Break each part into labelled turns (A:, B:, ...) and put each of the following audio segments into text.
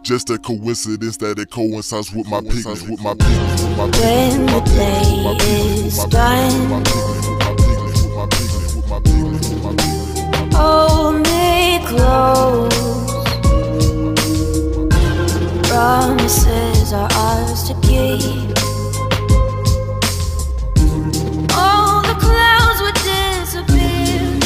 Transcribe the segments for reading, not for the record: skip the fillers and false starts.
A: Just a coincidence that it coincides with my pigment.
B: When the day is done, hold me close. Promises are ours to keep. All the clouds would disappear.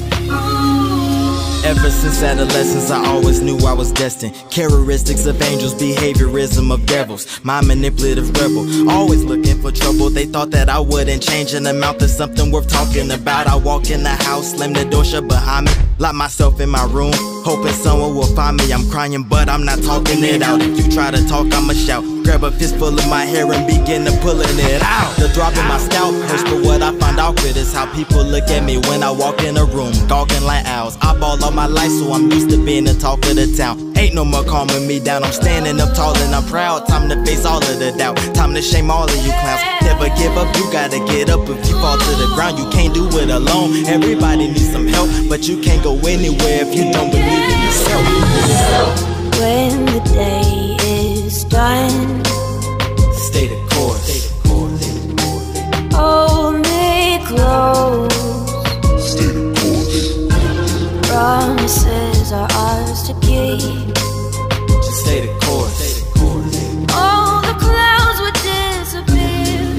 C: Ever since adolescence, I always knew I was destined. Characteristics of angels, behaviorism of devils. My manipulative rebel, always looking for trouble. They thought that I wouldn't change an amount to something worth talking about. I walk in the house, slam the door shut behind me, lock myself in my room, hoping someone will find me. I'm crying, but I'm not talking it out. If you try to talk, I'ma shout. Grab a fistful of my hair and begin to pulling it out. The drop in my scalp hurts, but what I find awkward is how people look at me when I walk in a room, gawking like owls. I ball all my life, so I'm used to being the talk of the town. Ain't no more calming me down. I'm standing up tall and I'm proud. Time to face all of the doubt. Time to shame all of you clowns. Never give up, you gotta get up. If you fall to the ground, you can't do it alone. Everybody needs some help, but you can't go anywhere if you don't believe in yourself.
B: When the day is done,
C: stay the course.
B: Hold me close.
A: Stay the course.
B: Promises are ours to keep.
C: Just stay the course.
B: All the clouds would disappear.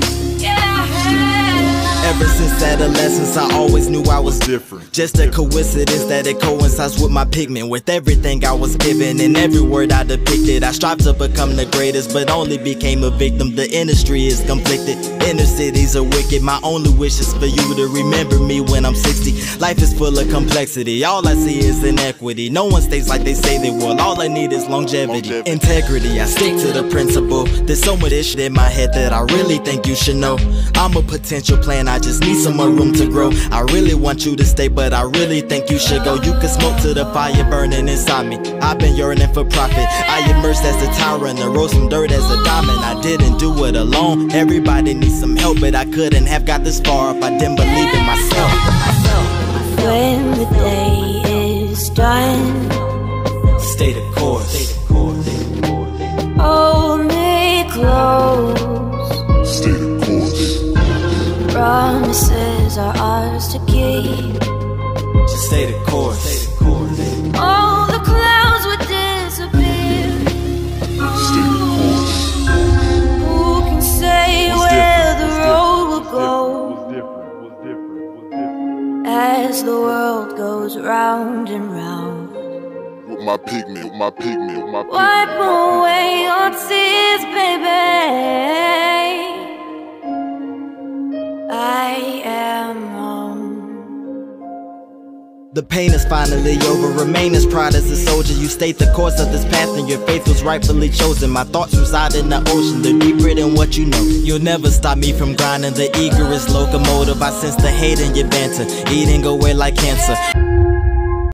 B: Yeah.
C: Ever since adolescence, I always knew I was different. Just a coincidence that it coincides with my pigment. With everything I was given and every word I depicted, I strive to become the greatest, but only became a victim. The industry is conflicted, inner cities are wicked. My only wish is for you to remember me when I'm 60. Life is full of complexity, all I see is inequity. No one stays like they say they will, all I need is longevity. Integrity, I stick to the principle. There's so much shit in my head that I really think you should know. I'm a potential plan, I just need some more room to grow. I really want you to stay, but I really think you should go. You can smoke to the fire burning inside me. I've been yearning for profit. I emerged as a tyrant, I rose from dirt as a diamond. I didn't do it alone. Everybody needs some help, but I couldn't have got this far if I didn't believe in myself.
B: When the day is done,
C: stay the course.
B: Hold me close.
A: Stay the course.
B: Promises are ours to keep.
C: Just stay the course.
B: All the clouds would disappear.
A: Stay the course.
B: Who can say where the road will go as the world goes round and round?
A: With my pigment.
B: Wipe away your tears, baby. I am home.
C: The pain is finally over, remain as proud as a soldier. You state the course of this path and your faith was rightfully chosen. My thoughts reside in the ocean, they're deeper than what you know. You'll never stop me from grinding, the eager is locomotive. I sense the hate in your banter, eating away like cancer.